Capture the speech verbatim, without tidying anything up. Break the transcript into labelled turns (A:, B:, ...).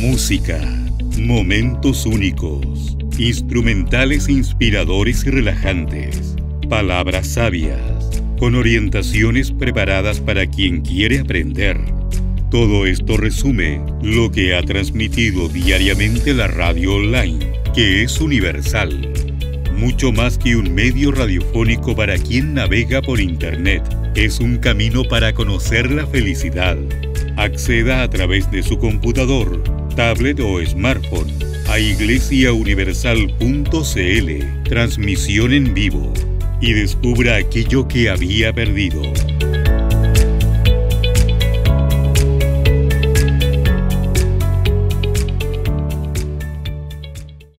A: Música, momentos únicos, instrumentales inspiradores y relajantes, palabras sabias, con orientaciones preparadas para quien quiere aprender. Todo esto resume lo que ha transmitido diariamente la radio online, que es universal. Mucho más que un medio radiofónico para quien navega por Internet, es un camino para conocer la felicidad. Acceda a través de su computador, tablet o smartphone a iglesia universal punto c l, transmisión en vivo, y descubra aquello que había perdido.